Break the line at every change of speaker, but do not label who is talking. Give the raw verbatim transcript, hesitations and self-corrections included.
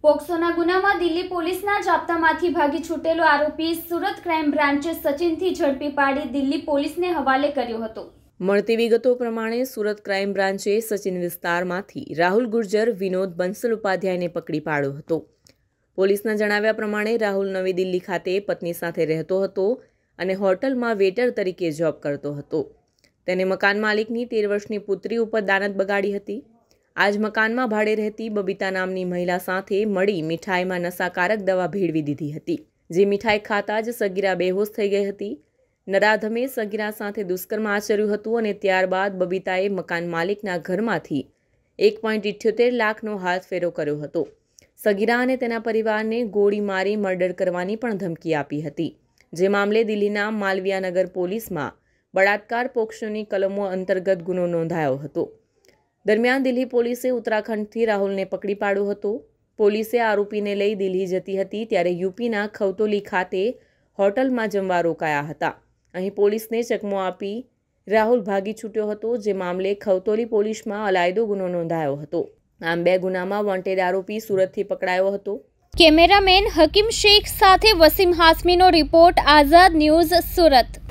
પોક્સોના ગુનામાં દિલ્હી પોલીસના જાપ્તામાંથી ભાગી છૂટેલો આરોપી સુરત ક્રાઇમ બ્રાન્ચે સચિનથી ઝડપી પાડી દિલ્હી પોલીસને હવાલે કર્યો હતો।
મળતી વિગતો પ્રમાણે સુરત ક્રાઇમ બ્રાન્ચે સચિન વિસ્તારમાંથી રાહુલ ગુર્જર, વિનોદ બંસલ ઉપાધ્યાયને પકડી પાડ્યો હતો। પોલીસના જણાવ્યા પ્રમાણે રાહુલ નવી દિલ્હી ખાતે પત્ની સાથે રહેતો હતો અને હોટલમાં વેટર તરીકે જોબ કરતો હતો। તેને મકાન માલિકની તેર વર્ષની પુત્રી ઉપર દાનત બગાડી હતી। આ જ મકાનમાં ભાડે રહેતી બબીતા નામની મહિલા સાથે મળી મીઠાઈમાં નશાકારક દવા ભેળવી દીધી હતી, જે મીઠાઈ ખાતા જ સગીરા બેહોશ થઈ ગઈ હતી। નરાધમે સગીરા સાથે દુષ્કર્મ આચર્યું હતું અને ત્યારબાદ બબીતાએ મકાન માલિકના ઘરમાંથી એક પોઈન્ટ ઇઠ્યોતેર લાખનો હાથ ફેરો કર્યો હતો। સગીરા અને તેના પરિવારને ગોળી મારી મર્ડર કરવાની પણ ધમકી આપી હતી, જે મામલે દિલ્હીના માલવિયાનગર પોલીસમાં બળાત્કાર પોક્સોની કલમો અંતર્ગત ગુનો નોંધાયો હતો। દરમિયાન દિલ્હી પોલીસે ઉત્તરાખંડથી રાહુલને પકડી પાડ્યો હતો। પોલીસે આરોપીને લઈ દિલ્હી જતી હતી ત્યારે યુપીના ખવતોલી ખાતે હોટલમાં જમવા રોકાયા હતા। અહીં પોલીસને ચકમો આપી રાહુલ ભાગી છૂટ્યો હતો, જે મામલે ખવતોલી પોલીસમાં અલાયદો ગુનો નોંધાયો હતો। આમ બે ગુનામાં વોન્ટેડ આરોપી સુરતથી પકડાયો હતો।
કેમેરામેન હકીમ શેખ સાથે વસીમ હાસમીનો રિપોર્ટ, આઝાદ ન્યૂઝ, સુરત।